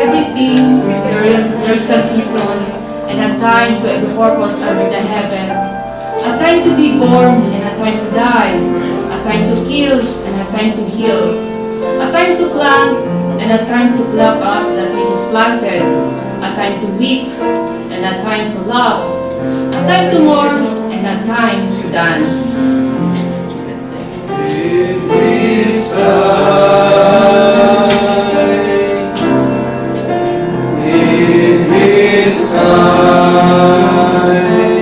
everything there is a season and a time to every purpose under the heaven. A time to be born and a time to die. A time to kill and a time to heal. A time to plant and a time to pluck up that which is planted. A time to weep and a time to laugh. A time to mourn and a time to dance. In His time, in His time,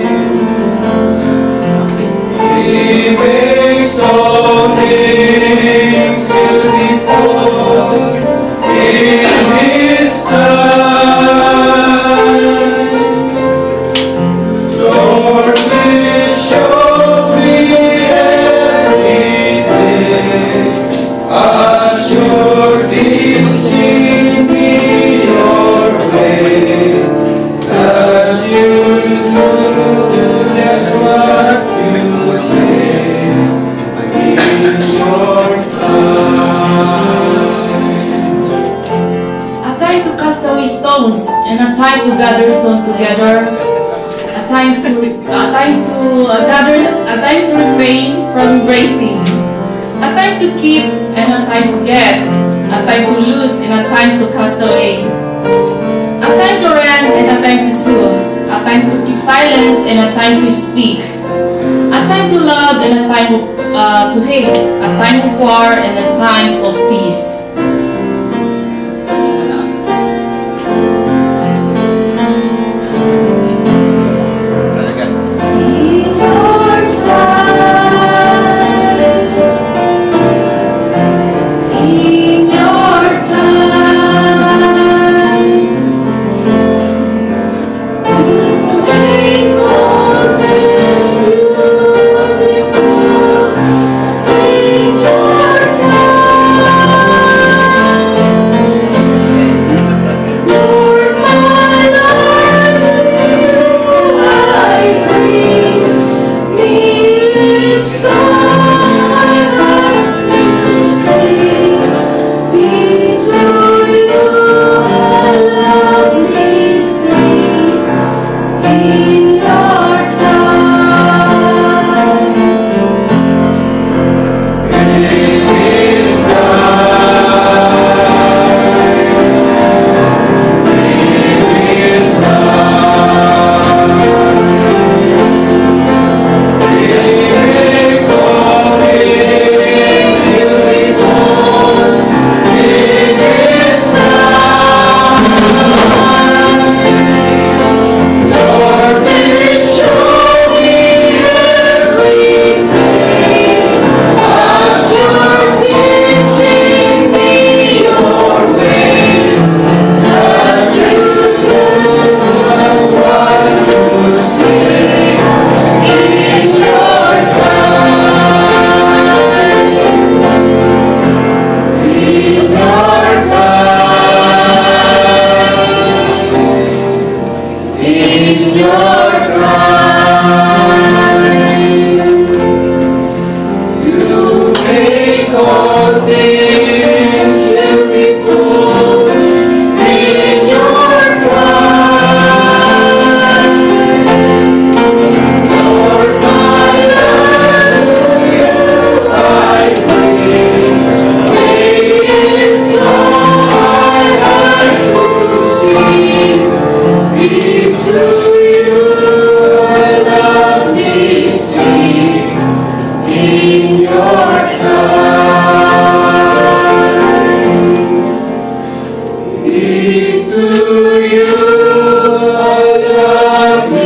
He makes all things beautiful. In His time, Lord, please show me every day as you're teaching me your way. That you do just what you say in your time. A time to cast away stones and a time to gather stones together. A time to refrain from embracing. A time to keep and a time to get. A time to lose and a time to cast away. A time to rant and a time to sue. A time to keep silence and a time to speak. A time to love and a time to hate. A time of war and a time of peace.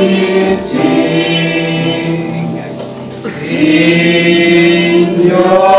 In your